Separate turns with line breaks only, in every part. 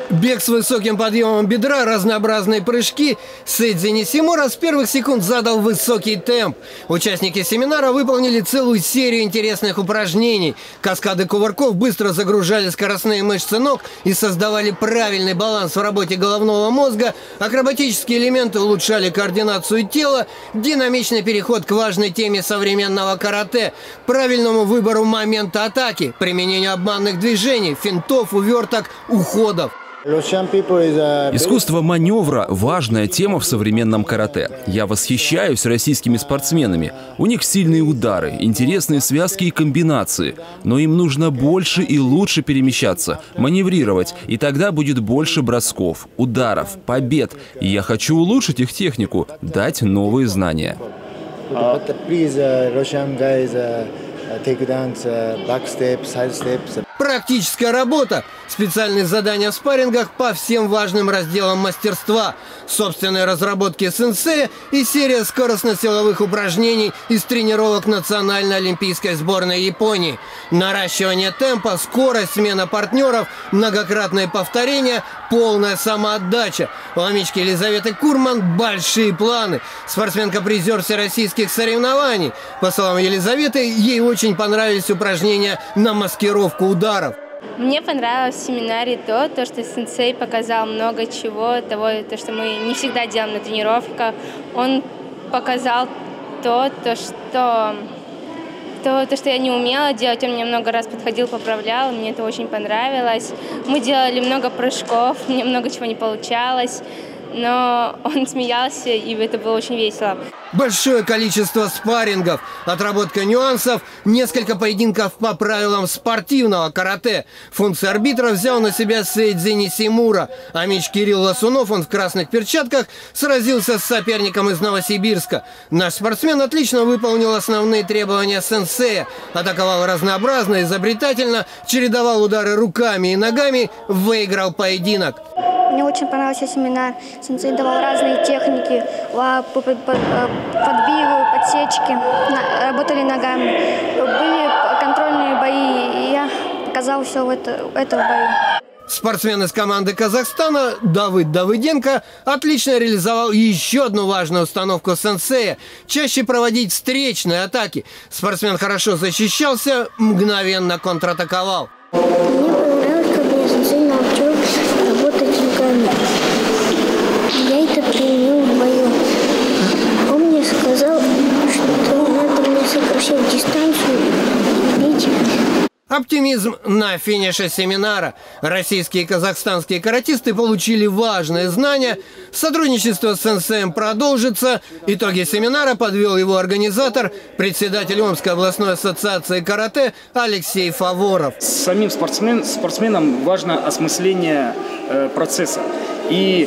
Бег с высоким подъемом бедра, разнообразные прыжки. Сейдзи Нисимура с первых секунд задал высокий темп. Участники семинара выполнили целую серию интересных упражнений. Каскады кувырков быстро загружали скоростные мышцы ног и создавали правильный баланс в работе головного мозга. Акробатические элементы улучшали координацию тела. Динамичный переход к важной теме современного карате. Правильному выбору момента атаки. Применению обманных движений, финтов, уверток, уходов.
Искусство маневра – важная тема в современном карате. Я восхищаюсь российскими спортсменами. У них сильные удары, интересные связки и комбинации. Но им нужно больше и лучше перемещаться, маневрировать. И тогда будет больше бросков, ударов, побед. И я хочу улучшить их технику, дать новые знания.
Практическая работа. Специальные задания в спаррингах по всем важным разделам мастерства. Собственные разработки сенсея и серия скоростно-силовых упражнений из тренировок национальной олимпийской сборной Японии. Наращивание темпа, скорость, смена партнеров, многократные повторения, полная самоотдача. У амички Елизаветы Курман большие планы. Спортсменка-призер всероссийских соревнований. По словам Елизаветы, ей очень понравились упражнения на маскировку ударов.
Мне понравилось в семинаре то, что сенсей показал много чего, то, что мы не всегда делаем на тренировках. Он показал то, что я не умела делать. Он мне много раз подходил, поправлял, мне это очень понравилось. Мы делали много прыжков, мне много чего не получалось, но он смеялся, и это было очень весело.
Большое количество спаррингов, отработка нюансов, несколько поединков по правилам спортивного карате. Функции арбитра взял на себя Сейдзи Нисимура. Амич Кирилл Лосунов, он в красных перчатках, сразился с соперником из Новосибирска. Наш спортсмен отлично выполнил основные требования сенсея. Атаковал разнообразно, изобретательно, чередовал удары руками и ногами, выиграл поединок.
Мне очень понравился семинар. Сенсей давал разные техники, подбивы, подсечки, работали ногами. Были контрольные бои, и я показал все это в бою.
Спортсмен из команды Казахстана Давыд Давыденко отлично реализовал еще одну важную установку сенсея – чаще проводить встречные атаки. Спортсмен хорошо защищался, мгновенно контратаковал.
Мне понравилось, как меня сенсей научил работать руками. Я это применил в бою. Он мне сказал, что надо мне сокращать дистанцию и бить.
Оптимизм на финише семинара. Российские и казахстанские каратисты получили важные знания. Сотрудничество с сенсеем продолжится. Итоги семинара подвел его организатор, председатель Омской областной ассоциации карате Алексей Фаворов.
Самим спортсменам важно осмысление процесса. И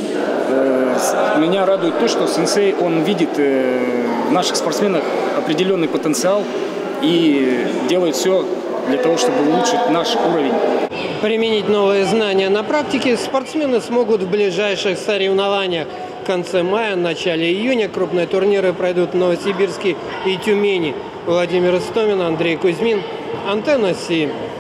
меня радует то, что сенсей, он видит в наших спортсменах определенный потенциал и делает все для того, чтобы улучшить наш уровень.
Применить новые знания на практике спортсмены смогут в ближайших соревнованиях. В конце мая, начале июня крупные турниры пройдут в Новосибирске и Тюмени. Владимир Истомин, Андрей Кузьмин, Антенна СИ.